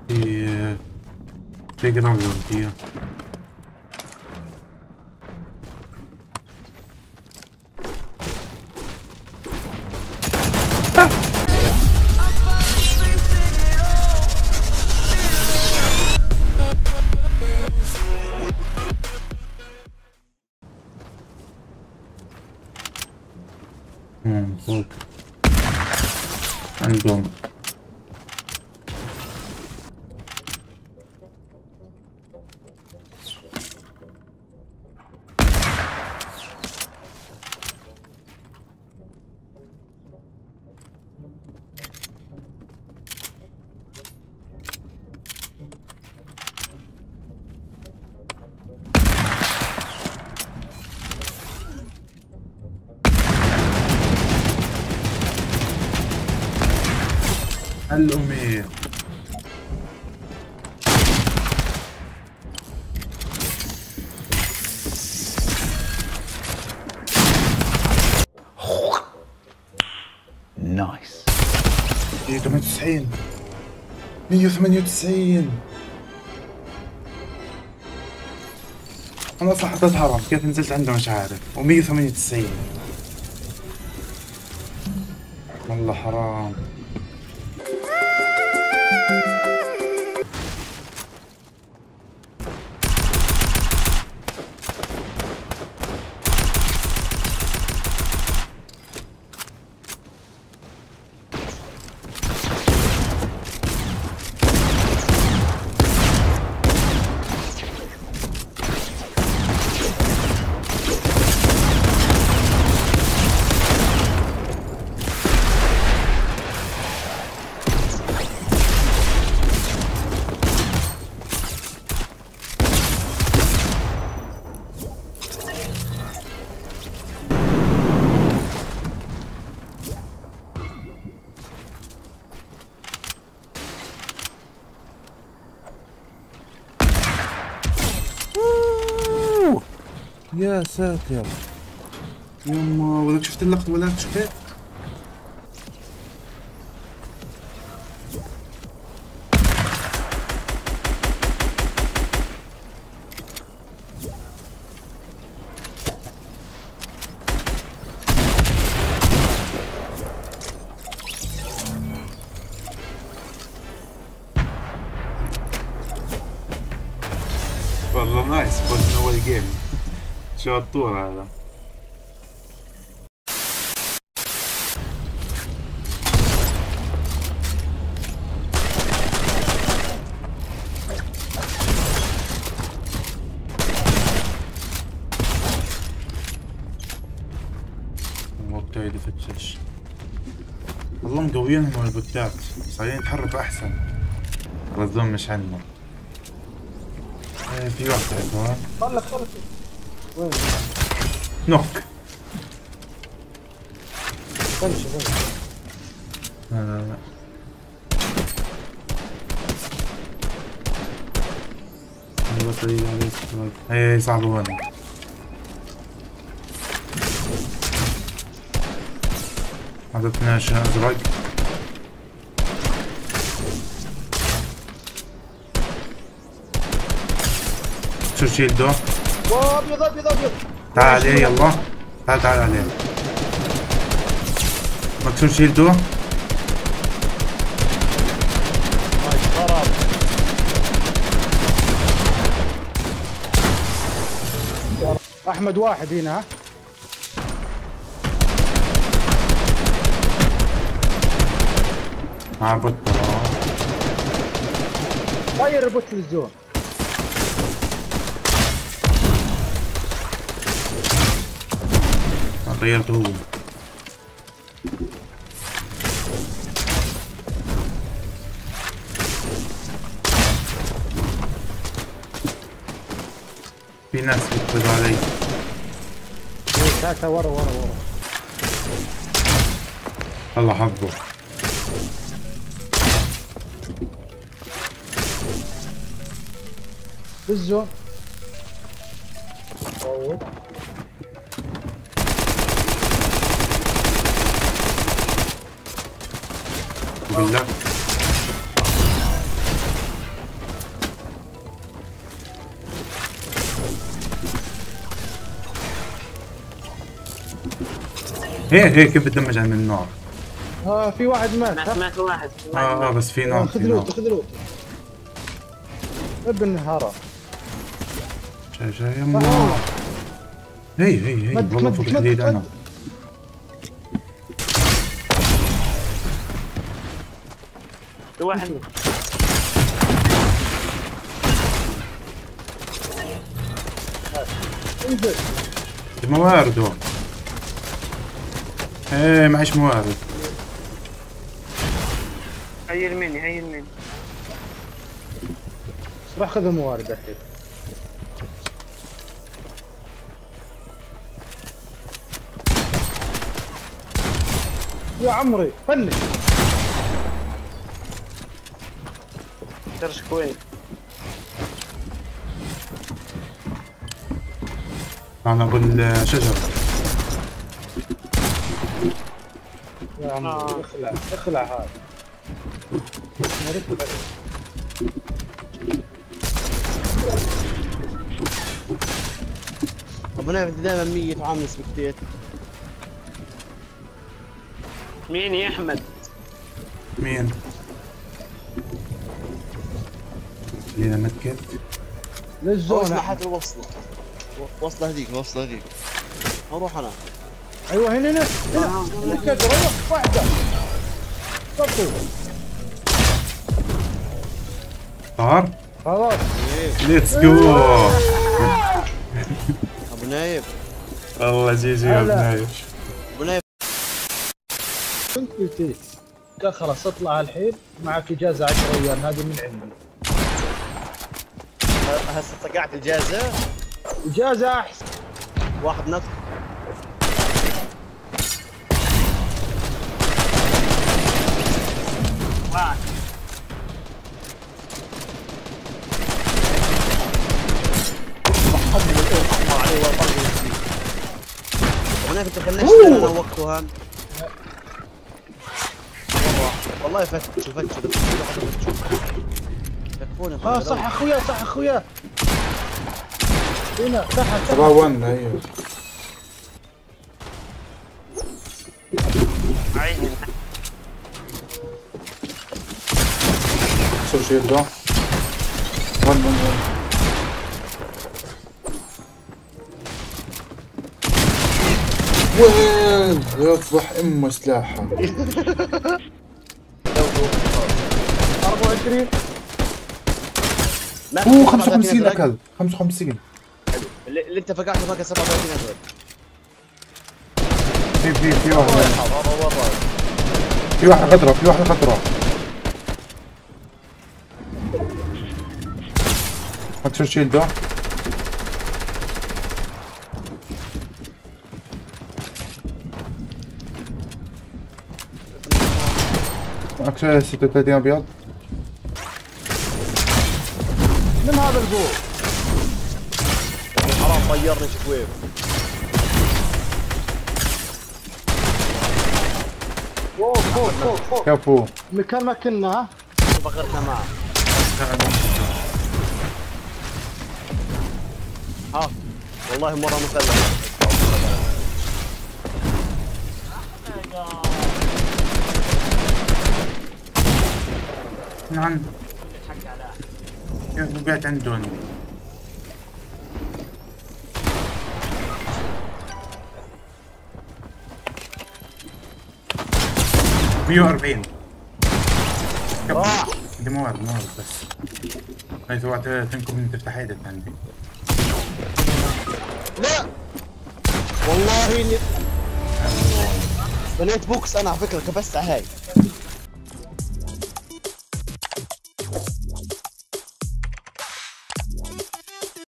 في في جرام فيها. فوق عندهم. الأمير نايس. 198 198. أنا أصلا حطيت هرم، كيف نزلت عنده مش عارف. و198 والله حرام. يا ساتر يما ولك شفت اللقطة ولا شفت؟ والله نايس. فوز أول جيم. شو الطور هذا؟ وقتها يفتش. والله مقوينهم البوتات، صايرين يتحركوا أحسن. الظلم مش عندنا. في واحد هون. طلق وين؟ نوك. امشي لا لا لا. البطارية عليك. هي صعبة هون. هذا 12 أزرق. شو شيلده؟ ابيض ابيض ابيض. تعال عليه يلا. تعال عليه. مكسور شيلده. احمد واحد هنا. مع بطة. طير البوت في الزون. غيرته هو. في ناس بتقبض علي. تعال ورا. الله حظه. بالزون. بالله هيك كيف بتدمج من النار. في واحد مات. مات واحد. بس في نار، في خذ نار. لوت خذ لوت. ابن هرب. جاي يما. هي والله فوق الحديد انا. في واحد. انزل. الموارد هون. ايه معيش موارد. هيل مني. راح خذ الموارد الحين. يا عمري فنش. ترش كويس. انا اقول شجرة. يا عمري اخلع هذا. ابو نايف انت دائما ميت وعامل سبكتيت. مين يا احمد؟ مين؟ خلينا نتكت. للزون. ناحية الوصلة. وصلة هذيك اروح انا. ايوه هنا كده واحدة. صفوا. طار؟ خلاص. ليتس جو. ابو نايف. والله جي يا بنايش. ابو نايف كنت قلت قال خلاص اطلع الحين معك اجازة 10 ايام هذه من عندي. هسه طقعت اجازة. اجازة احسن. واحد نط. ابو نايف انت خليت انا وقته هان. والله فتشوا يكفوني. صح اخويا هنا تحت. 7-1 ايوه. عيني. شو شيل ده؟ 1 وين يصبح سلاحها. 24. 55 اكل 55. اللي انت فقعته فقع 37 هذول. في واحد. في واحد خطرة. حط شو الشيل ده؟ معك 36 ابيض. من هذا الجول. حرام طيرني شكويف. فوق. كفو. مكان ما كنا. فقرتنا معه. والله مرة مثلث. نعم. كيف وقعت عندهم؟ مية وأربعين. بدي موارد بس. هاي سويت تنكم من تفتح ايدك عندي. لا والله اني بنيت بوكس انا على فكرة كبست على هاي.